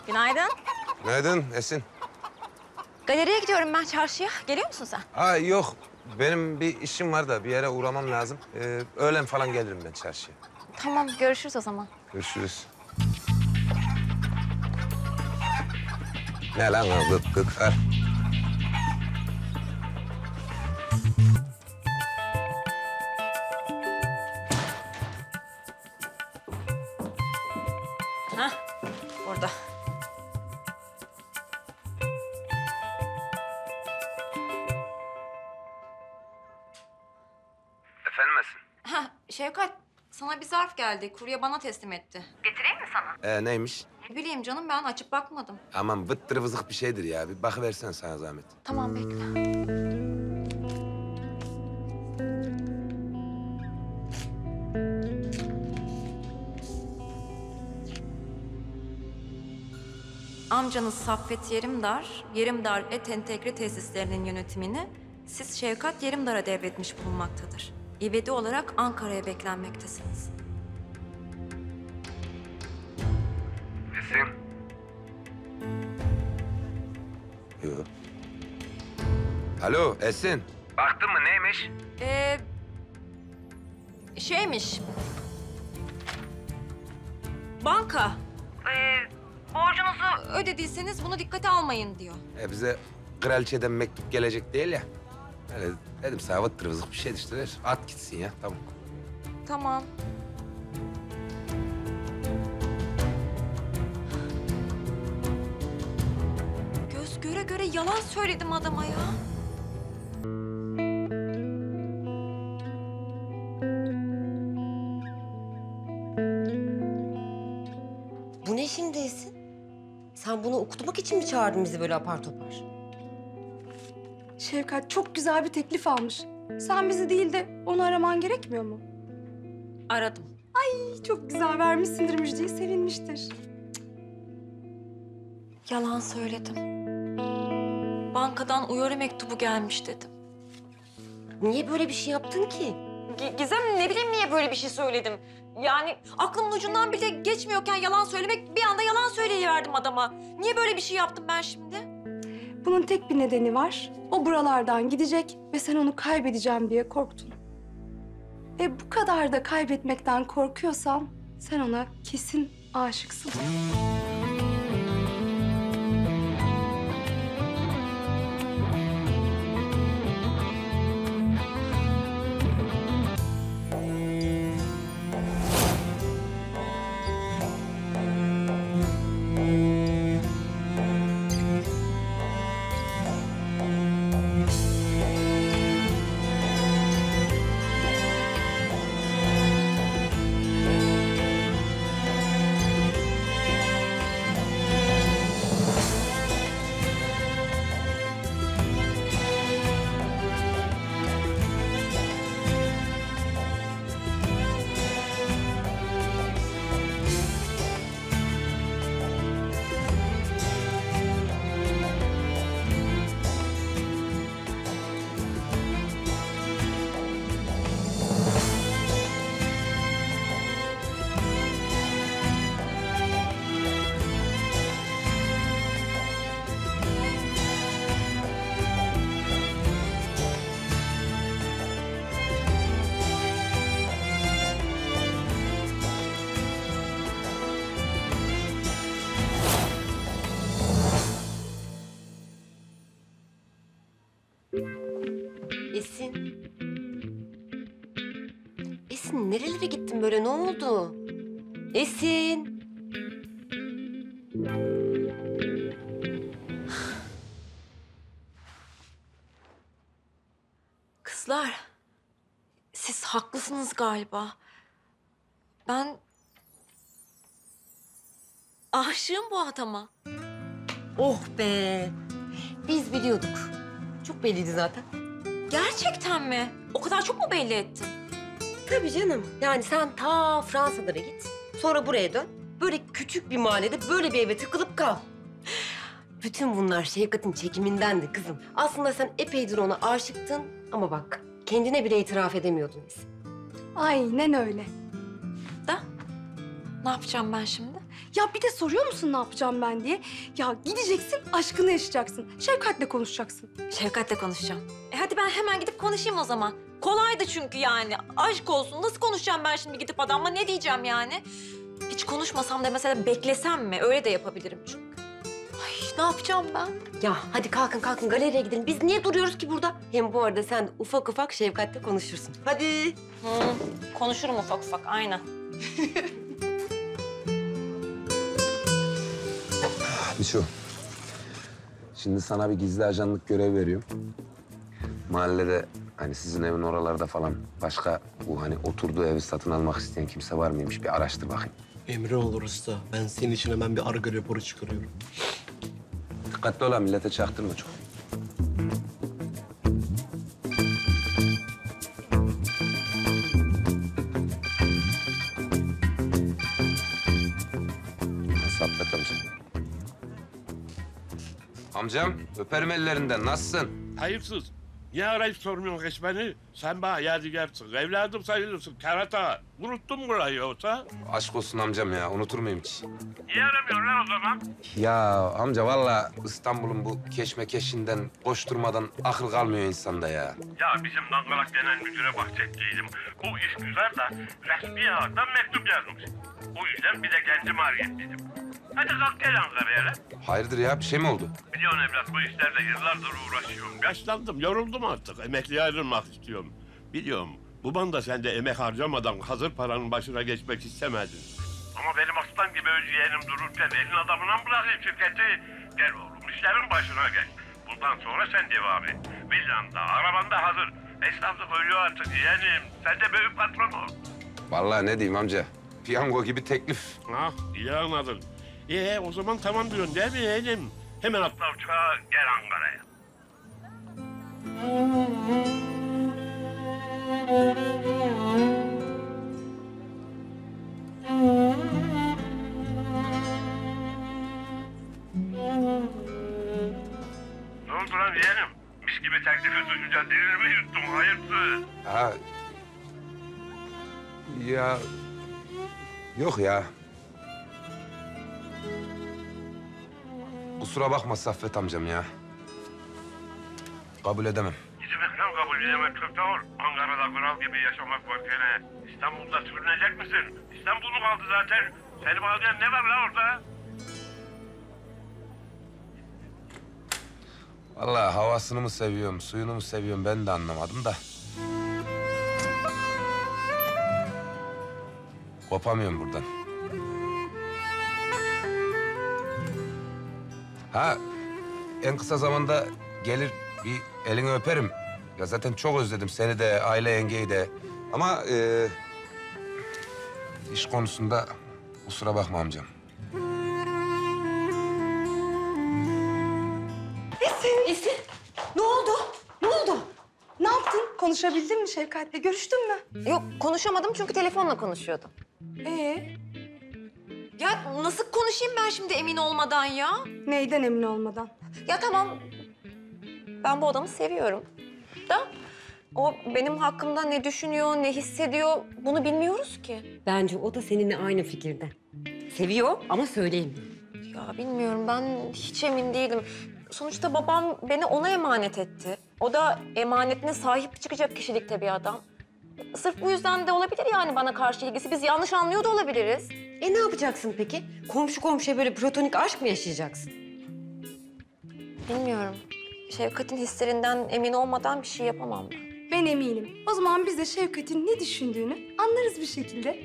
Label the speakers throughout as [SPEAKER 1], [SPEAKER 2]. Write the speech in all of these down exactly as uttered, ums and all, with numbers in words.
[SPEAKER 1] Günaydın.
[SPEAKER 2] Günaydın Esin.
[SPEAKER 1] Galeriye gidiyorum ben çarşıya. Geliyor musun sen?
[SPEAKER 2] Ha yok, benim bir işim var da bir yere uğramam lazım. Ee, öğlen falan gelirim ben çarşıya.
[SPEAKER 1] Tamam, görüşürüz o zaman.
[SPEAKER 2] Görüşürüz. Ne lan o gık gık ha?
[SPEAKER 1] Hah, burada.
[SPEAKER 2] Efendim Esin?
[SPEAKER 1] Ha, Şevkat, sana bir zarf geldi. Kurye bana teslim etti. Getireyim mi sana?
[SPEAKER 2] Ee, neymiş?
[SPEAKER 1] Ne bileyim canım, ben açıp bakmadım.
[SPEAKER 2] Aman vıttır vızık bir şeydir ya. Bir bakıversen sana zahmet.
[SPEAKER 1] Tamam, bekle. Amcanız Saffet Yerimdar, Yerimdar Et Entegre Tesislerinin yönetimini siz Şevkat Yerimdar'a devretmiş bulunmaktadır. İvedi olarak Ankara'ya beklenmektesiniz.
[SPEAKER 2] Esin? Yok. Alo Esin. Baktın mı neymiş?
[SPEAKER 1] Ee, şeymiş. Banka. Ee, borcunuzu ödediyseniz bunu dikkate almayın diyor.
[SPEAKER 2] E bize kraliçeden mektup gelecek değil ya. Öyle dedim sana vıttır vızık bir şeydir işte. At gitsin ya, tamam.
[SPEAKER 1] Tamam. Göz göre göre yalan söyledim adama ya.
[SPEAKER 3] Bu ne şimdi Esin? Sen bunu okutmak için mi çağırdın bizi böyle apar topar?
[SPEAKER 4] Şevkat çok güzel bir teklif almış. Sen bizi değil de onu araman gerekmiyor mu?
[SPEAKER 1] Aradım.
[SPEAKER 4] Çok güzel vermişsindir müjdeyi, sevinmiştir.
[SPEAKER 1] Yalan söyledim. Bankadan uyarı mektubu gelmiş dedim.
[SPEAKER 3] Niye böyle bir şey yaptın ki?
[SPEAKER 1] G- Gizem, ne bileyim niye böyle bir şey söyledim. Yani aklımın ucundan bile geçmiyorken yalan söylemek, bir anda yalan söyleyiverdim adama. Niye böyle bir şey yaptım ben şimdi?
[SPEAKER 4] Bunun tek bir nedeni var. O buralardan gidecek ve sen onu kaybedeceğim diye korktun. E bu kadar da kaybetmekten korkuyorsan sen ona kesin aşıksın.
[SPEAKER 3] Esin. Esin nerelere gittin böyle, ne oldu? Esin.
[SPEAKER 1] Kızlar, siz haklısınız galiba. Ben aşığım bu adama.
[SPEAKER 3] Oh be. Biz biliyorduk. Çok belliydi zaten.
[SPEAKER 1] Gerçekten mi? O kadar çok mu belli ettin?
[SPEAKER 3] Tabii canım. Yani sen ta Fransa'lara git. Sonra buraya dön. Böyle küçük bir mahallede böyle bir eve tıkılıp kal. Bütün bunlar Şevkat'in çekimindendi kızım. Aslında sen epeydir ona aşıktın ama bak kendine bile itiraf edemiyordun Esin.
[SPEAKER 4] Aynen öyle.
[SPEAKER 1] Da ne yapacağım ben şimdi?
[SPEAKER 4] Ya bir de soruyor musun ne yapacağım ben diye? Ya gideceksin, aşkını yaşayacaksın. Şefkatle konuşacaksın.
[SPEAKER 1] Şefkat'le konuşacağım. E hadi ben hemen gidip konuşayım o zaman. Kolaydı çünkü yani. Aşk olsun. Nasıl konuşacağım ben şimdi gidip adamla? Ne diyeceğim yani? Hiç konuşmasam da mesela beklesem mi? Öyle de yapabilirim çünkü. Ay ne yapacağım ben?
[SPEAKER 3] Ya hadi kalkın kalkın galeriye gidelim. Biz niye duruyoruz ki burada? Hem bu arada sen ufak ufak Şevkat'le konuşursun. Hadi.
[SPEAKER 1] Hı, konuşurum ufak ufak aynen.
[SPEAKER 2] Biço. Şimdi sana bir gizli ajanlık görev veriyorum. Mahallede hani sizin evin oralarda falan başka bu hani oturduğu evi satın almak isteyen kimse var mıymış? Bir araştır bakayım.
[SPEAKER 5] Emre olur usta. Ben senin için hemen bir argo raporu çıkarıyorum.
[SPEAKER 2] Dikkatli ol ha, millete çaktırma çok. Saffet amcam. Amcam, öperim ellerinden. Nasılsın?
[SPEAKER 6] Hayırsız. Niye arayıp sormuyorsun hiç beni? Sen bana yadigarsın. Evladım sayılırsın. Kerata. Unuttun burayı yoksa?
[SPEAKER 2] Aşk olsun amcam ya. Unutur muyum hiç?
[SPEAKER 6] Niye aramıyorsun lan o zaman?
[SPEAKER 2] Ya amca vallahi İstanbul'un bu keşmekeşinden, koşturmadan akıl kalmıyor insanda ya.
[SPEAKER 6] Ya bizim Dangalak Genel Müdür'e bahsettiydim. Bu iş güzel de resmi ağızdan mektup yazmış. O yüzden bir de kendimi arayayım dedim. Hadi kalk gel Ankara'ya lan.
[SPEAKER 2] Hayırdır ya? Bir şey mi oldu?
[SPEAKER 6] Biliyorsun evlat bu işlerle yıllardır uğraşıyorum. Yaşlandım, yoruldum artık. Emekliye ayrılmak istiyorum. Biliyorum, baban da sen de emek harcamadan hazır paranın başına geçmek istemedin. Ama benim aslan gibi öz yeğenim dururken elin adamına mı bırakayım şirketi? Gel oğlum, işlerin başına geç. Bundan sonra sen devam et. Villanda, arabanda hazır. Esnaflık ölüyor artık yeğenim. Sen de büyük patron ol.
[SPEAKER 2] Vallahi ne diyeyim amca? Piyango gibi teklif.
[SPEAKER 6] Ha, iyi anladın. Ee, o zaman tamam diyorsun değil mi yeğenim? Hemen atla uçağa, gel Ankara'ya. Ne oldu lan yeğenim? Mis gibi teklifi duyunca dilini mi yuttun? Hayırdır?
[SPEAKER 2] Ha. Ya. Yok ya. Kusura bakma Saffet amcam ya. Kabul edemem.
[SPEAKER 6] Ne demek lan kabul edemek çok zor. Ankara'da kral gibi yaşamak varken İstanbul'da sürünecek misin? İstanbul mu kaldı zaten? Seni bağlayan ne var lan orada?
[SPEAKER 2] Vallahi havasını mı seviyorum, suyunu mu seviyorum ben de anlamadım da. Kopamıyorum buradan. Ha, en kısa zamanda gelir bir elini öperim. Ya zaten çok özledim seni de, aile yengeyi de. Ama e, iş konusunda kusura bakma amcam.
[SPEAKER 3] Esin ne oldu? Ne oldu?
[SPEAKER 4] Ne yaptın? Konuşabildin mi Şevkat'le? Görüştün mü?
[SPEAKER 1] Yok konuşamadım çünkü telefonla konuşuyordum.
[SPEAKER 4] Ee,
[SPEAKER 1] Ya nasıl konuşayım ben şimdi emin olmadan ya?
[SPEAKER 4] neyden emin olmadan?
[SPEAKER 1] Ya tamam. Ben bu adamı seviyorum. Da o benim hakkımda ne düşünüyor, ne hissediyor bunu bilmiyoruz ki.
[SPEAKER 3] Bence o da seninle aynı fikirde. Seviyor ama söyleyemiyor.
[SPEAKER 1] Ya bilmiyorum ben hiç emin değilim. Sonuçta babam beni ona emanet etti. O da emanetine sahip çıkacak kişilikte bir adam. Sırf bu yüzden de olabilir yani bana karşı ilgisi. Biz yanlış anlıyor da olabiliriz.
[SPEAKER 3] E ne yapacaksın peki? Komşu komşuya böyle platonik aşk mı yaşayacaksın?
[SPEAKER 1] Bilmiyorum. Şevkat'in hislerinden emin olmadan bir şey yapamam ben.
[SPEAKER 4] Ben eminim. O zaman biz de Şevkat'in ne düşündüğünü anlarız bir şekilde.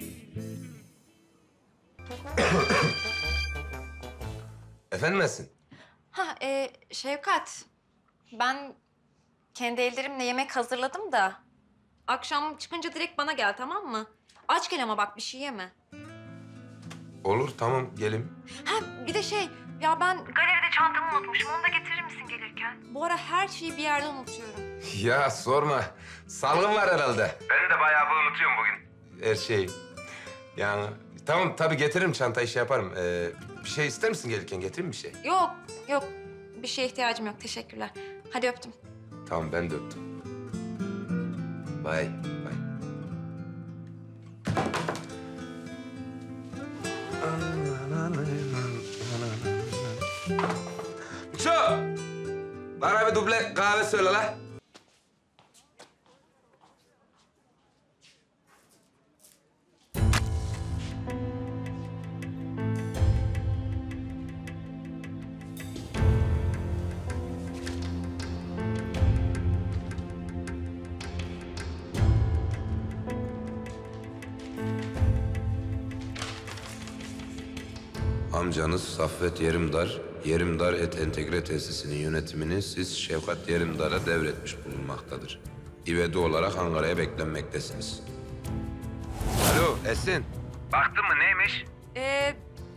[SPEAKER 2] Efendim Esin?
[SPEAKER 1] Ha, e, Şevkat. Ben kendi ellerimle yemek hazırladım da... Akşam çıkınca direkt bana gel, tamam mı? Aç gel ama bak, bir şey yeme.
[SPEAKER 2] Olur, tamam gelim.
[SPEAKER 1] Ha, bir de şey, ya ben... Galeride çantamı unutmuşum, onu da getirir misin gelirken? Bu ara her şeyi bir yerde unutuyorum.
[SPEAKER 2] Ya sorma. Salgın var herhalde. Ben de bayağı bir unutuyorum bugün. Her şeyi. Yani tamam tabii getiririm çantayı şey yaparım. Ee, bir şey ister misin gelirken? Getireyim mi bir şey?
[SPEAKER 1] Yok, yok. Bir şeye ihtiyacım yok, teşekkürler. Hadi öptüm.
[SPEAKER 2] Tamam ben de öptüm. Bye. Bye. de kahve söyle la. Amcanız Saffet Yerimdar, Yerimdar Et Entegre Tesisi'nin yönetimini siz Şevkat Yerimdar'a devretmiş bulunmaktadır. İvedi olarak Ankara'ya beklenmektesiniz. Alo Esin. Baktın mı neymiş?
[SPEAKER 1] Ee,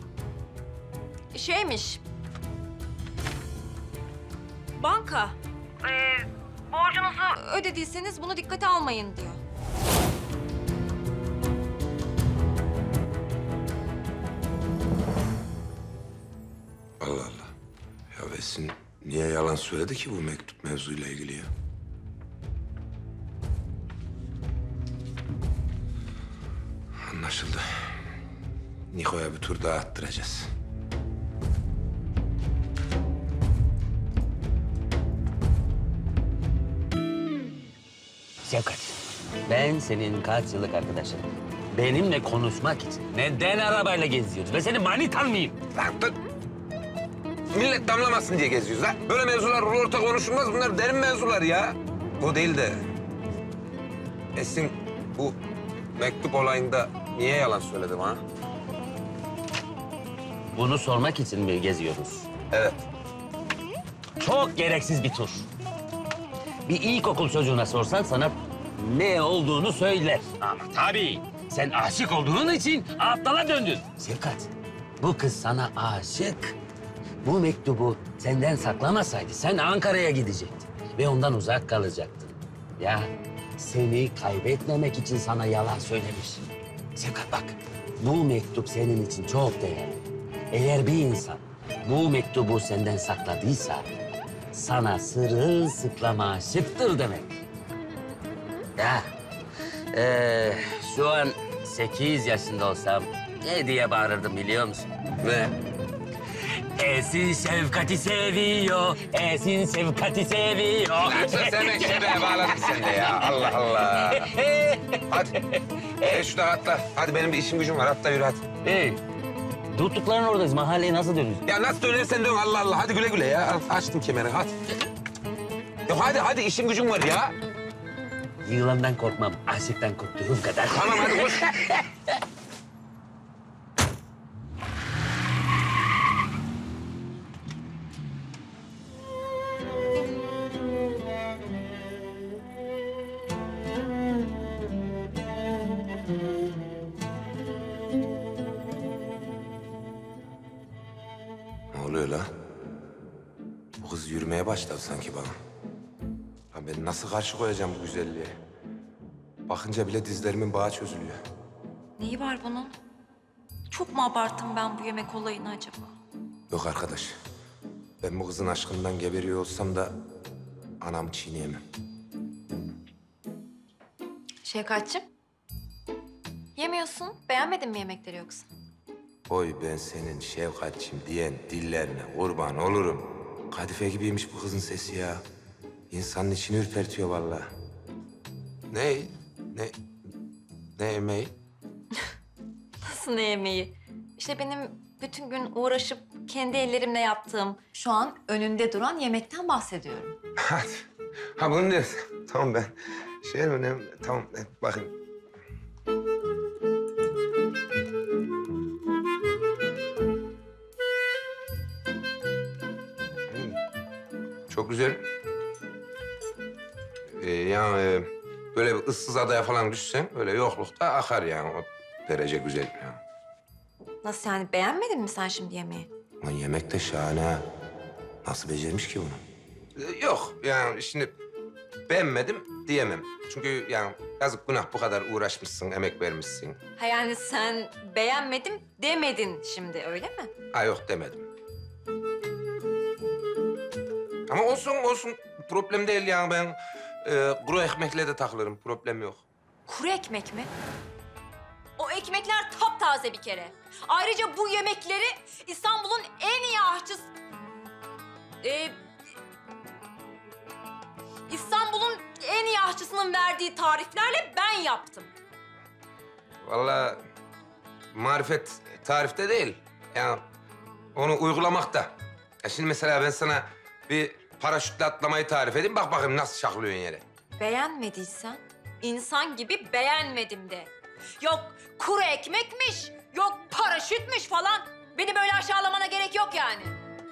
[SPEAKER 1] şeymiş. Banka. Ee, borcunuzu ödediyseniz bunu dikkate almayın diyor.
[SPEAKER 2] Allah Allah. Ya Esin niye yalan söyledi ki bu mektup mevzuyla ilgili ya? Anlaşıldı. Niko'ya bir tur daha attıracağız.
[SPEAKER 7] Şevkat, ben senin kaç yıllık arkadaşın. Benimle konuşmak için neden arabayla geziyoruz? Ben senin manitan mıyım?
[SPEAKER 2] Lan dur. Millet damlamasın diye geziyoruz ha. Böyle mevzular orta konuşulmaz. Bunlar derin mevzular ya. O değil de... Esin bu mektup olayında niye yalan söyledim ha?
[SPEAKER 7] Bunu sormak için mi geziyoruz?
[SPEAKER 2] Evet.
[SPEAKER 7] Çok gereksiz bir tur. Bir ilkokul çocuğuna sorsan sana ne olduğunu söyler. Ama tabii sen aşık olduğun için aptala döndün. Şevkat, bu kız sana aşık. Bu mektubu senden saklamasaydı sen Ankara'ya gidecektin ve ondan uzak kalacaktın. Ya seni kaybetmemek için sana yalan söylemiş. Şevkat bak, bu mektup senin için çok değerli. Eğer bir insan bu mektubu senden sakladıysa sana sırılsıklam aşıktır demek. Ya ee, şu an sekiz yaşında olsam ne diye bağırırdım biliyor musun?
[SPEAKER 2] Ne?
[SPEAKER 7] Esin Şevkat'i seviyor, Esin Şevkat'i seviyor.
[SPEAKER 2] Sen şuraya bağladın sen de ya. Allah Allah. Hadi. E şu da atla. Hadi benim bir işim gücüm var. Atla yürü hadi.
[SPEAKER 7] Hey, tuttukların oradayız. Mahalleye nasıl dönüyorsun?
[SPEAKER 2] Ya nasıl dönersen dön Allah Allah. Hadi güle güle ya. Al, açtım kemeri hadi. Ya hadi hadi işim gücüm var ya.
[SPEAKER 7] Yılandan korkmam, aşıktan korktuğum kadar.
[SPEAKER 2] Tamam hadi koş. Ne oluyor la? Bu kız yürümeye başladı sanki bana. Lan ben nasıl karşı koyacağım bu güzelliğe? Bakınca bile dizlerimin bağı çözülüyor.
[SPEAKER 1] Neyi var bunun? Çok mu abarttım ben bu yemek olayını acaba?
[SPEAKER 2] Yok arkadaş. Ben bu kızın aşkından geberiyor olsam da anamı çiğneyemem.
[SPEAKER 1] Şevkatçığım. Yemiyorsun. Beğenmedin mi yemekleri yoksa?
[SPEAKER 2] Oy ben senin Şevkatçım diyen dillerine kurban olurum. Kadife gibiymiş bu kızın sesi ya. İnsanın içini ürpertiyor vallahi. Ne? Ne? Ne yemeği?
[SPEAKER 1] Nasıl ne yemeği? İşte benim bütün gün uğraşıp kendi ellerimle yaptığım, şu an önünde duran yemekten bahsediyorum.
[SPEAKER 2] Hadi. Ha bunu diyorsun. Tamam ben şey önemli. Tamam ben bakayım. Hmm, çok güzel. Ee, yani e, böyle bir ıssız adaya falan düşsen öyle yoklukta akar yani o derece güzel yani.
[SPEAKER 1] Nasıl yani beğenmedin mi sen şimdi yemeği?
[SPEAKER 2] Lan yemek de şahane ha. Nasıl becermiş ki bunu? Ee, yok yani şimdi beğenmedim diyemem. Çünkü yani yazık günah bu kadar uğraşmışsın, emek vermişsin.
[SPEAKER 1] Ha yani sen beğenmedim demedin şimdi öyle mi?
[SPEAKER 2] Ha yok demedim. Ama olsun olsun problem değil yani ben e, kuru ekmekle de takılırım problem yok.
[SPEAKER 1] Kuru ekmek mi? O ekmekler taptaze bir kere. Ayrıca bu yemekleri İstanbul'un en iyi aşçısı... Ee, İstanbul'un en iyi aşçısının verdiği tariflerle ben yaptım.
[SPEAKER 2] Vallahi marifet tarifte değil. Yani onu uygulamakta. Ya şimdi mesela ben sana bir paraşütle atlamayı tarif edeyim. Bak bakayım nasıl şaklıyorsun yere.
[SPEAKER 1] Beğenmediysen insan gibi beğenmedim de. Yok kuru ekmekmiş, yok paraşütmüş falan. Beni böyle aşağılamana gerek yok yani.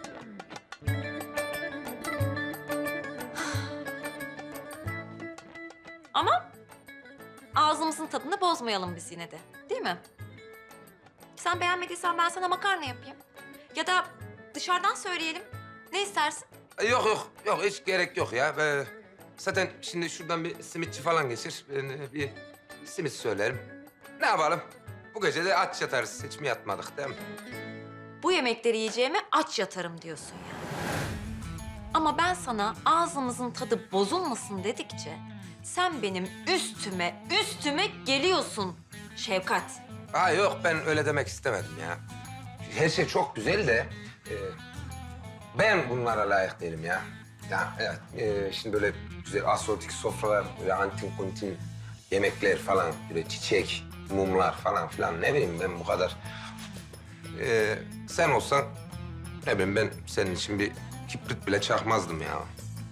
[SPEAKER 1] Ama ağzımızın tadını bozmayalım biz yine de, değil mi? Sen beğenmediysen ben sana makarna yapayım. Ya da dışarıdan söyleyelim. Ne istersin?
[SPEAKER 2] Yok yok yok hiç gerek yok ya. Ee, zaten şimdi şuradan bir simitçi falan geçir. Ben e, bir simit söylerim. Ne yapalım? Bu gece de aç yatarız. Hiç mi yatmadık değil mi?
[SPEAKER 1] Bu yemekleri yiyeceğime aç yatarım diyorsun ya. Ama ben sana ağzımızın tadı bozulmasın dedikçe sen benim üstüme üstüme geliyorsun Şevkat.
[SPEAKER 2] Ha yok ben öyle demek istemedim ya. Her şey çok güzel de e, ben bunlara layık değilim ya. Ya evet e, şimdi böyle güzel asortik sofralar, böyle antin kuntin yemekler falan, böyle çiçek, mumlar falan filan ne bileyim ben bu kadar. E, sen olsan ne bileyim ben senin için bir kibrit bile çakmazdım ya.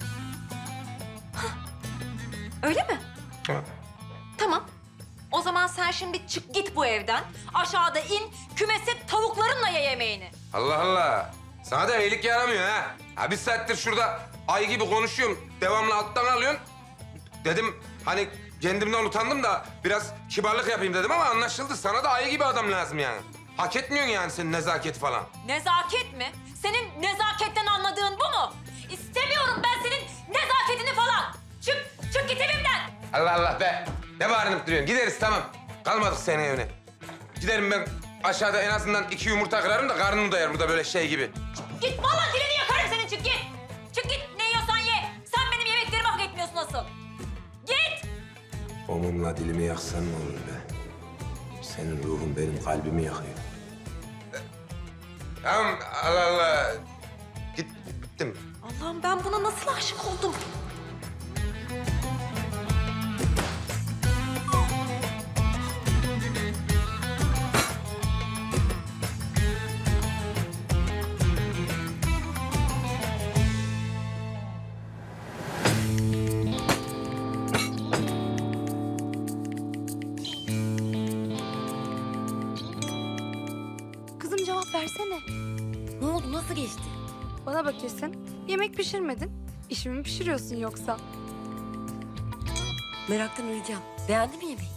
[SPEAKER 1] Öyle mi?
[SPEAKER 2] Ha.
[SPEAKER 1] Tamam. O zaman sen şimdi çık git bu evden. Aşağıda in, kümese tavuklarınla ye yemeğini.
[SPEAKER 2] Allah Allah. Sana da iyilik yaramıyor ha. Ha bir saattir şurada ay gibi konuşuyorum. Devamlı alttan alıyorsun. Dedim hani kendimden utandım da biraz kibarlık yapayım dedim ama anlaşıldı. Sana da ay gibi adam lazım yani. Hak etmiyorsun yani senin nezaketi falan.
[SPEAKER 1] Nezaket mi? Senin nezaketten anladığın bu mu? İstemiyorum ben senin nezaketini falan. Çık, çık git evimden.
[SPEAKER 2] Allah Allah be. Ne bağırınıp duruyorsun? Gideriz tamam. Kalmadık senin evine. Giderim ben aşağıda en azından iki yumurta kırarım da karnını doyar burada böyle şey gibi.
[SPEAKER 1] Git vallahi dilini yakarım senin, çık git. Çık git, ne yiyorsan ye. Sen benim yemeklerimi hak etmiyorsun asıl. Git.
[SPEAKER 2] O mumla dilimi yaksan ne olur be? Senin ruhun benim kalbimi yakıyor. Tamam Allah Allah. Git bittim.
[SPEAKER 1] Allah'ım ben buna nasıl aşık oldum?
[SPEAKER 4] Kızım cevap versene.
[SPEAKER 3] Ne oldu? Nasıl geçti?
[SPEAKER 4] Bana bak Esin. Yemek pişirmedin. İşimi mi pişiriyorsun yoksa?
[SPEAKER 3] Meraktan öleceğim. Beğendin mi yemeği?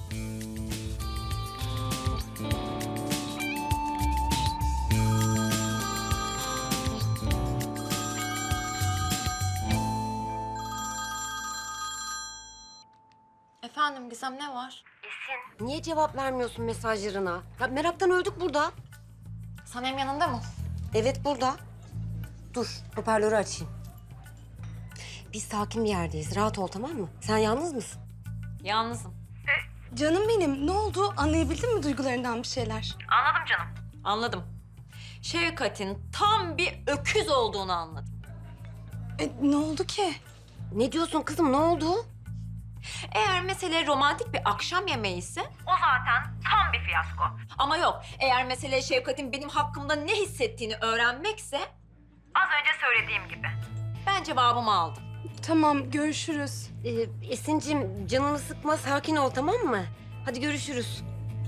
[SPEAKER 1] Efendim Gizem, ne var?
[SPEAKER 3] Niye cevap vermiyorsun mesajlarına? Ya meraktan öldük burada.
[SPEAKER 1] Sanem yanında mı?
[SPEAKER 3] Evet burada. Dur hoparlörü açayım. Biz sakin bir yerdeyiz. Rahat ol tamam mı? Sen yalnız mısın?
[SPEAKER 1] Yalnızım.
[SPEAKER 4] Canım benim, ne oldu? Anlayabildin mi duygularından bir şeyler?
[SPEAKER 1] Anladım canım. Anladım. Şevkat'in tam bir öküz olduğunu anladım.
[SPEAKER 4] E, ne oldu ki?
[SPEAKER 3] Ne diyorsun kızım? Ne oldu?
[SPEAKER 1] Eğer mesele romantik bir akşam yemeği ise o zaten tam bir fiyasko. Ama yok, eğer mesele Şevkat'in benim hakkımda ne hissettiğini öğrenmekse az önce söylediğim gibi. Ben cevabımı aldım.
[SPEAKER 4] Tamam, görüşürüz.
[SPEAKER 3] Ee, Esin'cim canını sıkma, sakin ol tamam mı? Hadi görüşürüz.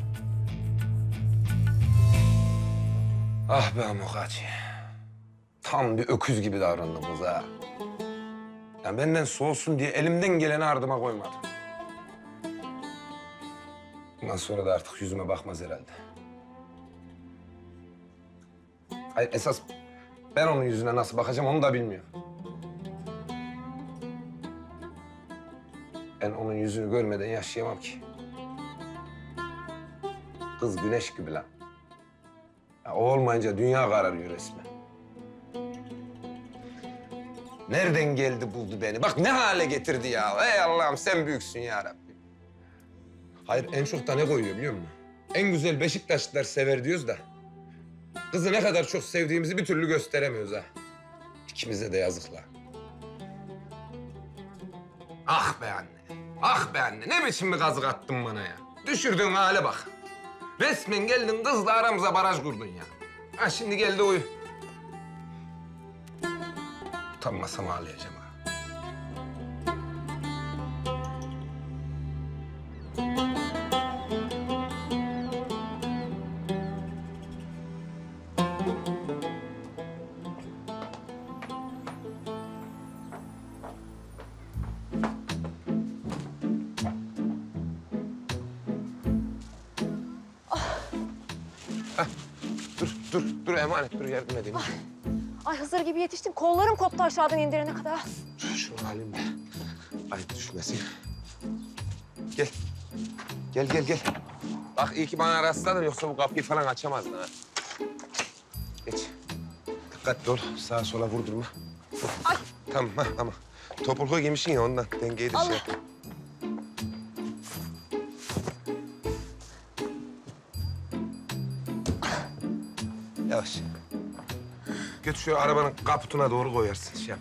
[SPEAKER 2] Ah be Amokachi. Tam bir öküz gibi davrandım kıza. Yani benden soğusun diye elimden geleni ardıma koymadım. Bundan sonra da artık yüzüme bakmaz herhalde. Hayır esas ben onun yüzüne nasıl bakacağım onu da bilmiyorum. Ben onun yüzünü görmeden yaşayamam ki. Kız güneş gibi lan. Ya, o olmayınca dünya kararıyor resmen. Nereden geldi buldu beni? Bak ne hale getirdi ya. Ey Allah'ım sen büyüksün ya Rabbim. Hayır en çok da ne koyuyor biliyor musun? En güzel Beşiktaşlılar sever diyoruz da. Kızı ne kadar çok sevdiğimizi bir türlü gösteremiyoruz ha. İkimize de yazıklar. Ah be anne. Ah be anne. Ne biçim bir kazık attın bana ya. Düşürdüğün hale bak. Resmen geldin kızla aramıza baraj kurdun ya. Ha şimdi geldi uyu. Utanmasam ağlayacağım ha. Dur, dur, dur emanet, dur yardım edeyim.
[SPEAKER 1] Ay Hızır gibi yetiştin. Kollarım koptu aşağıdan indirene kadar.
[SPEAKER 2] Şunu alayım da. Ay düşmesin. Gel. Gel, gel, gel. Bak iyi ki bana rastladın yoksa bu kapıyı falan açamazdın ha. Geç. Dikkatli ol, sağa sola vurdurma.
[SPEAKER 1] Ay.
[SPEAKER 2] Tamam, ha, ama topuklu giymişsin ya ondan dengeyi de şey
[SPEAKER 1] Allah.
[SPEAKER 2] yap. Yavaş. Götür şu arabanın kaputuna doğru koyarsın, şey yap.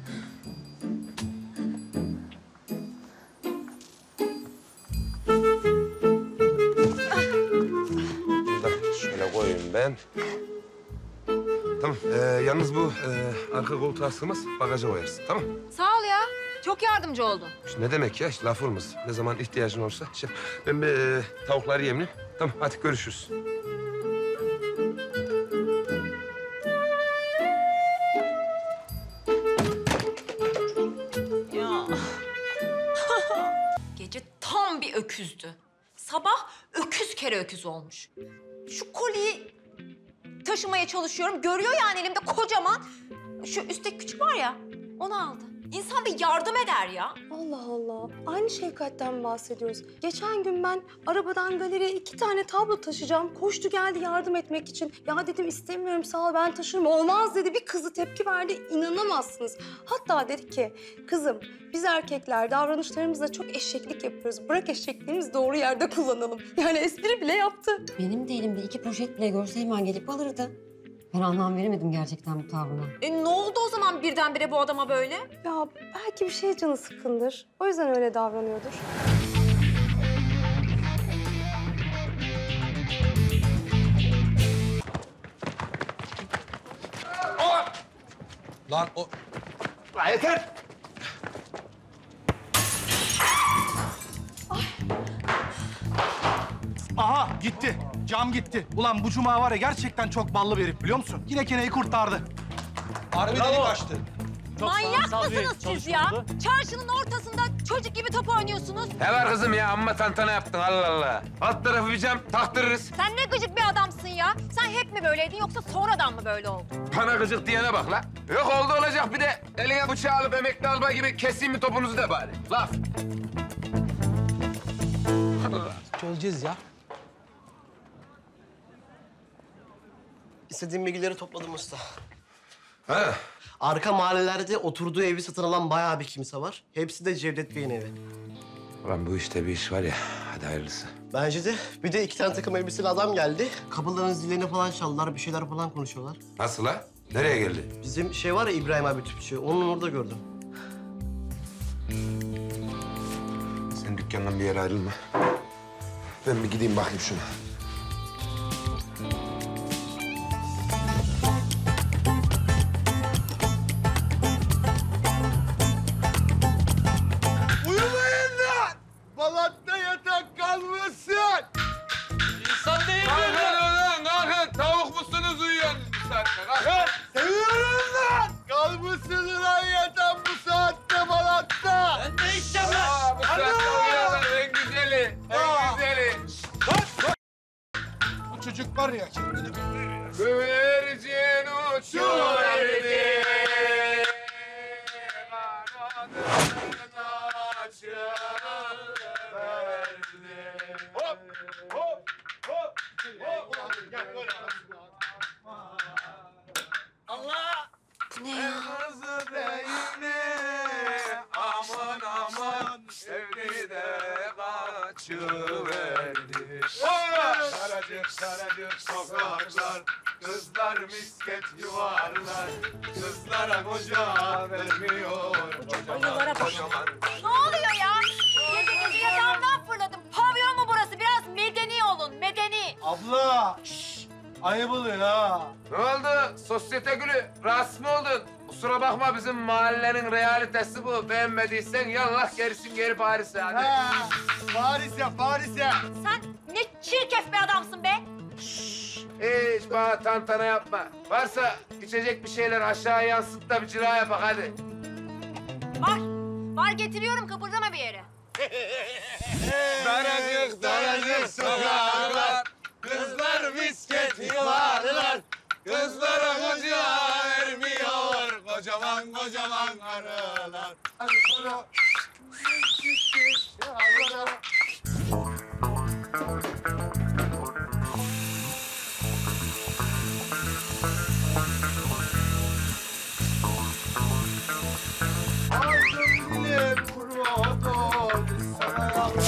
[SPEAKER 2] Burada şöyle koyayım ben. Tamam, ee, yalnız bu ee, arka koltuğa sığmaz, bagaja koyarsın, tamam?
[SPEAKER 1] Sağ ol ya. Çok yardımcı oldun.
[SPEAKER 2] İşte ne demek ya, işte laf olmaz. Ne zaman ihtiyacın olursa şey yap. Ben bir ee, tavukları yemleyeyim. Tamam, hadi görüşürüz.
[SPEAKER 1] Ya. Gece tam bir öküzdü. Sabah öküz kere öküz olmuş. Şu koliyi taşımaya çalışıyorum. Görüyor yani elimde kocaman. Şu üstteki küçük var ya, onu aldı. İnsan bir yardım eder ya.
[SPEAKER 4] Allah Allah. Aynı şefkatten bahsediyoruz. Geçen gün ben arabadan galeriye iki tane tablo taşıyacağım. Koştu geldi yardım etmek için. Ya dedim istemiyorum sağ ol ben taşırım. Olmaz dedi. Bir kızı tepki verdi. İnanamazsınız. Hatta dedi ki kızım biz erkekler davranışlarımızda çok eşeklik yapıyoruz. Bırak eşekliğimizi doğru yerde kullanalım. Yani espri bile yaptı.
[SPEAKER 3] Benim de elimde iki poşet bile görse hemen gelip alırdı. Ben anlam veremedim gerçekten bu tavrına.
[SPEAKER 1] E ne oldu o zaman birdenbire bu adama böyle?
[SPEAKER 4] Ya belki bir şey canı sıkkındır. O yüzden öyle davranıyordur.
[SPEAKER 5] Lan o...
[SPEAKER 2] La yeter!
[SPEAKER 8] Aha gitti. Cam gitti. Ulan bu cuma var ya gerçekten çok ballı bir herif biliyor musun? Yine keneyi kurtardı.
[SPEAKER 5] Harbi delik açtı.
[SPEAKER 1] Manyak mısınız siz ya? Çarşının ortasında çocuk gibi top oynuyorsunuz.
[SPEAKER 2] Ne var kızım ya? Amma tantana yaptın Allah Allah. Alt tarafı bir cam taktırırız.
[SPEAKER 1] Sen ne gıcık bir adamsın ya. Sen hep mi böyleydin yoksa sonradan mı böyle oldun?
[SPEAKER 2] Bana gıcık diyene bak la. Yok oldu olacak bir de eline bıçağı alıp emekli albay gibi keseyim mi topunuzu da bari. Laf.
[SPEAKER 5] Çözeceğiz ya.
[SPEAKER 9] İstediğim bilgileri topladım usta.
[SPEAKER 2] Ha.
[SPEAKER 9] Arka mahallelerde oturduğu evi satın alan bayağı bir kimse var. Hepsi de Cevdet Bey'in evi.
[SPEAKER 2] Ulan bu işte bir iş var ya. Hadi hayırlısı.
[SPEAKER 9] Bence de bir de iki tane takım elbiseli adam geldi. Kapıların zillerini falan çaldılar, bir şeyler falan konuşuyorlar.
[SPEAKER 2] Nasıl la? Nereye geldi?
[SPEAKER 9] Bizim şey var ya İbrahim abi tüpçü, onun orada gördüm.
[SPEAKER 2] Sen dükkandan bir yere ayrılma. Ben bir gideyim bakayım şuna.
[SPEAKER 8] Uyumayın lan! Balat'ta yatak kalmasın!
[SPEAKER 7] İnsan değil
[SPEAKER 2] Kalkın ulan kalkın. Tavuk musunuz uyuyorsunuz bu saatte? Kalkın.
[SPEAKER 8] Seviyoruz lan! Kalmasın lan yatak bu saatte Balat'ta!
[SPEAKER 7] Ben ne içeceğim lan?
[SPEAKER 2] Aa, bu saatte uyanır en güzeli. En güzeli.
[SPEAKER 8] Bu çocuk var ya kendini
[SPEAKER 2] Güvercin uçuverdi. Kanadını açıverdi. Hop, hop, hop, hop.
[SPEAKER 8] Allah!
[SPEAKER 1] Bu ne ya?
[SPEAKER 2] Kızı değne, aman aman, sevdi de kaçıverdi. Saracık saracık sokak
[SPEAKER 10] yuvarlar, kızlar misket yuvarlar. Kızlara koca vermiyor, kocaman kocaman.
[SPEAKER 1] Ne oluyor ya? Gece gece yatağımdan fırladım. Pavyon mu burası? Biraz medeni olun, medeni.
[SPEAKER 8] Abla! Şşş! Ayıp oluyor ha.
[SPEAKER 2] Ne oldu? Sosyete gülü. Rahatsız mı oldun? Kusura bakma bizim mahallenin realitesi bu. Beğenmediysen yallah gerisin geri Paris'e hadi.
[SPEAKER 8] Ha, Paris ya, Paris ya.
[SPEAKER 1] Sen ne çirkef bir adamsın be.
[SPEAKER 2] Hiç bana tantana yapma. Varsa içecek bir şeyler aşağı yansıt da bir cila yapak hadi.
[SPEAKER 1] Var, var getiriyorum. Kıpırdama bir yere.
[SPEAKER 10] Daracık daracık sokaklar, kızlar misket yuvarlar. Kızlara koca vermiyor, kocaman kocaman arılar. Hadi sonra... Ağzım dilim kurudu, sana yalvarırım.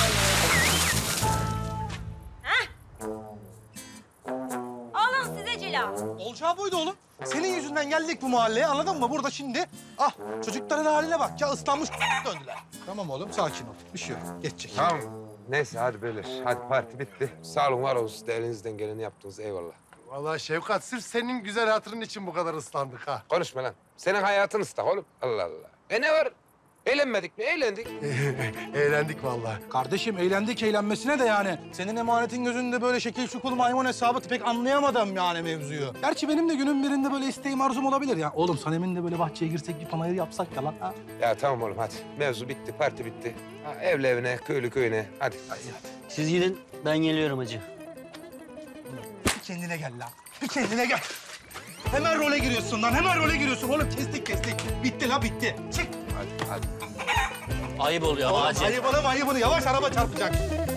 [SPEAKER 1] Alın size cila.
[SPEAKER 8] Olacağı buydu oğlum. Senin yüzünden geldik bu mahalleye, anladın mı? Burada şimdi, ah çocukların haline bak ya, ıslanmış döndüler. Tamam oğlum, sakin ol. Bir şey yok, geçecek.
[SPEAKER 2] Tamam. Neyse hadi beyler. Hadi parti bitti. Sağ olun var olun. Siz de elinizden geleni yaptınız. Eyvallah.
[SPEAKER 10] Vallahi Şevkat, sırf senin güzel hatırın için bu kadar ıslandık ha.
[SPEAKER 2] Konuşma lan. Senin hayatın ıslak oğlum. Allah Allah. E ne var? Eğlenmedik mi? Eğlendik.
[SPEAKER 10] Eğlendik vallahi.
[SPEAKER 8] Kardeşim eğlendik eğlenmesine de yani. Senin emanetin gözünde böyle şekil şukul maymun hesabı pek anlayamadım yani mevzuyu. Gerçi benim de günün birinde böyle isteğim arzum olabilir ya. Oğlum Sanem'in de böyle bahçeye girsek bir panayır yapsak ya lan ha.
[SPEAKER 2] Ya tamam oğlum hadi. Mevzu bitti. Parti bitti. Ha, evli evine, köylü köyüne. Hadi. Hadi.
[SPEAKER 5] Siz gidin, ben geliyorum hacı.
[SPEAKER 8] Bir kendine gel lan. Bir kendine gel. Hemen role giriyorsun lan. Hemen role giriyorsun. Oğlum kestik kestik. Bitti la bitti. Çık.
[SPEAKER 2] Hadi. Hadi.
[SPEAKER 5] Ayıp oluyor ama
[SPEAKER 8] Oğlum
[SPEAKER 5] hacı.
[SPEAKER 8] ayıbını mayıbını. Yavaş araba çarpacak.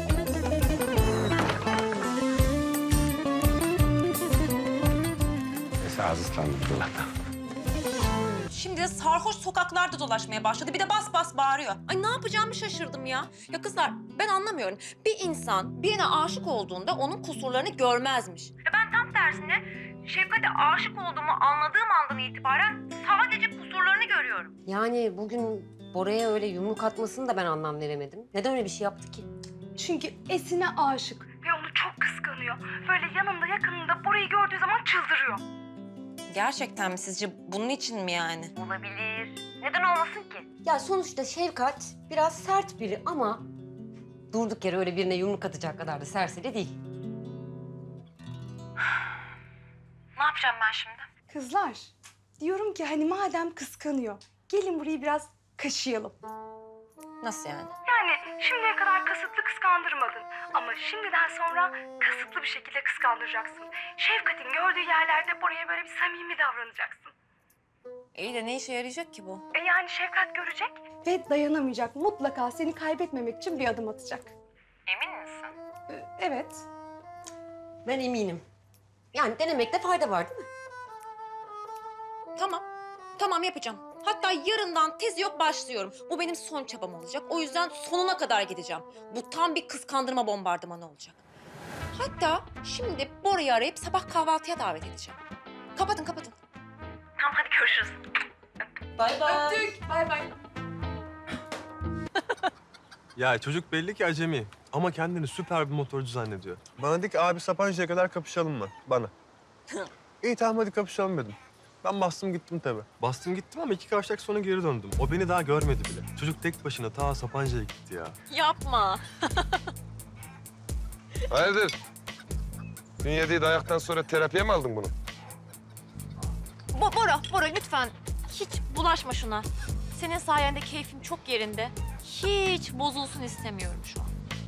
[SPEAKER 2] Neyse ağzı ıslandı. Allah'tan.
[SPEAKER 1] Şimdi de sarhoş sokaklarda dolaşmaya başladı. Bir de bas bas bağırıyor. Ay ne yapacağımı şaşırdım ya. Ya kızlar ben anlamıyorum. Bir insan birine aşık olduğunda onun kusurlarını görmezmiş. Ya ben tam tersine Şevkat'e aşık olduğumu anladığım andan itibaren sadece kusurlarını görüyorum.
[SPEAKER 3] Yani bugün Bora'ya öyle yumruk atmasını da ben anlam veremedim. Neden öyle bir şey yaptı ki?
[SPEAKER 4] Çünkü Esin'e aşık.
[SPEAKER 11] Ve onu çok kıskanıyor. Böyle yanında yakınında burayı gördüğü zaman çıldırıyor.
[SPEAKER 1] Gerçekten mi? Sizce bunun için mi yani?
[SPEAKER 11] Olabilir. Neden olmasın ki?
[SPEAKER 3] Ya sonuçta Şevkat biraz sert biri ama durduk yere öyle birine yumruk atacak kadar da serseri değil.
[SPEAKER 11] Ne yapacağım ben şimdi?
[SPEAKER 4] Kızlar, diyorum ki hani madem kıskanıyor, gelin burayı biraz kaşıyalım.
[SPEAKER 1] Nasıl yani?
[SPEAKER 11] Yani şimdiye kadar kasıtlı kıskandırmadın. Ama şimdiden sonra kasıtlı bir şekilde kıskandıracaksın. Şefkat'in gördüğü yerlerde buraya böyle bir samimi davranacaksın.
[SPEAKER 1] İyi de ne işe yarayacak ki bu?
[SPEAKER 11] E yani Şefkat görecek.
[SPEAKER 4] Ve dayanamayacak, mutlaka seni kaybetmemek için bir adım atacak.
[SPEAKER 11] Emin misin?
[SPEAKER 4] Ee, evet.
[SPEAKER 3] Ben eminim. Yani denemekte fayda var değil mi?
[SPEAKER 1] Tamam. Tamam yapacağım. Hatta yarından tez yok başlıyorum. Bu benim son çabam olacak. O yüzden sonuna kadar gideceğim. Bu tam bir kıskandırma bombardımanı olacak. Hatta şimdi Bora'yı arayıp sabah kahvaltıya davet edeceğim. Kapatın kapatın.
[SPEAKER 11] Tamam hadi görüşürüz.
[SPEAKER 1] Bay bay.
[SPEAKER 4] Öptük. Bay bay.
[SPEAKER 12] Ya çocuk belli ki acemi ama kendini süper bir motorcu zannediyor. Bana dedi ki abi Sapanca'ya kadar kapışalım mı? Bana. İyi tamam hadi kapışalım dedim. Ben bastım gittim tabii. Bastım gittim ama iki kavşak sonra geri döndüm. O beni daha görmedi bile. Çocuk tek başına ta Sapanca'ya gitti ya.
[SPEAKER 1] Yapma.
[SPEAKER 2] Hayırdır? Dün yediği dayaktan sonra terapiye mi aldın bunu?
[SPEAKER 1] Bo Bora, Bora lütfen hiç bulaşma şuna. Senin sayende keyfim çok yerinde. Hiç bozulsun istemiyorum şu an.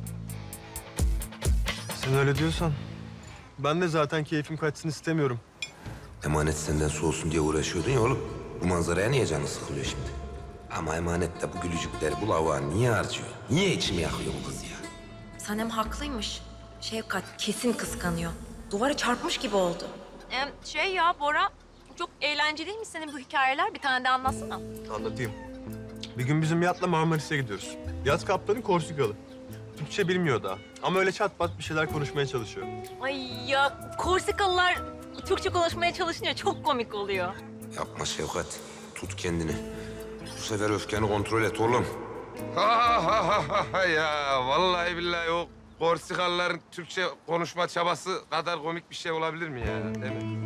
[SPEAKER 12] Sen öyle diyorsan. Ben de zaten keyfim kaçsın istemiyorum.
[SPEAKER 2] Emanet senden soğusun diye uğraşıyordun ya oğlum. Bu manzaraya niye canı sıkılıyor şimdi? Ama emanet de bu gülücükleri, bu lavuğa niye harcıyor? Niye içimi yakıyor bu kız ya?
[SPEAKER 1] Sanem haklıymış. Şevkat kesin kıskanıyor. Duvara çarpmış gibi oldu. Ee, şey ya Bora, çok eğlenceli değil mi senin bu hikayeler? Bir tane de anlatsana.
[SPEAKER 12] Anlatayım. Bir gün bizim yatla Marmaris'e gidiyoruz. Yat kaptanı Korsikalı. Türkçe bilmiyor da. Ama öyle çat pat bir şeyler konuşmaya çalışıyor.
[SPEAKER 1] Ay ya Korsikalılar Türkçe konuşmaya çalışınca çok komik oluyor.
[SPEAKER 2] Yapma Şevkat. Tut kendini. Bu sefer öfkeni kontrol et oğlum. Ha ha ha ha ha ya. Vallahi billahi o Korsikalıların Türkçe konuşma çabası kadar komik bir şey olabilir mi ya? Değil mi?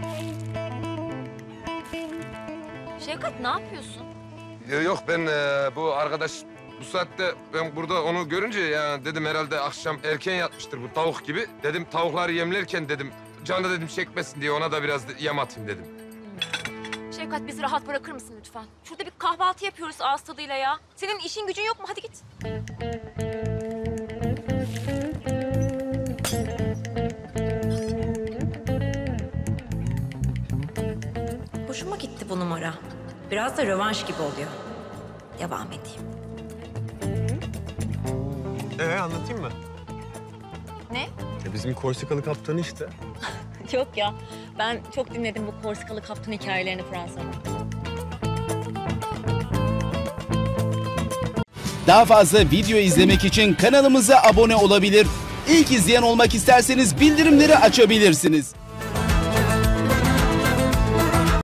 [SPEAKER 1] Şevkat ne yapıyorsun?
[SPEAKER 2] Yo- Yok ben e, bu arkadaş bu saatte ben burada onu görünce ya dedim herhalde akşam erken yatmıştır bu tavuk gibi. Dedim tavukları yemlerken dedim canı dedim çekmesin diye ona da biraz da yem atayım dedim.
[SPEAKER 1] Şevkat bizi rahat bırakır mısın lütfen? Şurada bir kahvaltı yapıyoruz ağız tadıyla ya. Senin işin gücün yok mu? Hadi git. Hoşuma gitti bu numara. Biraz da rövanş gibi oluyor. Devam edeyim.
[SPEAKER 12] Ee anlatayım mı?
[SPEAKER 1] Ne?
[SPEAKER 12] Ya bizim Korsikalı kaptanı işte.
[SPEAKER 1] Yok ya. Ben çok dinledim bu Korsikalı kaptan hikayelerini Fransa'da.
[SPEAKER 13] Daha fazla video izlemek için kanalımıza abone olabilir. İlk izleyen olmak isterseniz bildirimleri açabilirsiniz.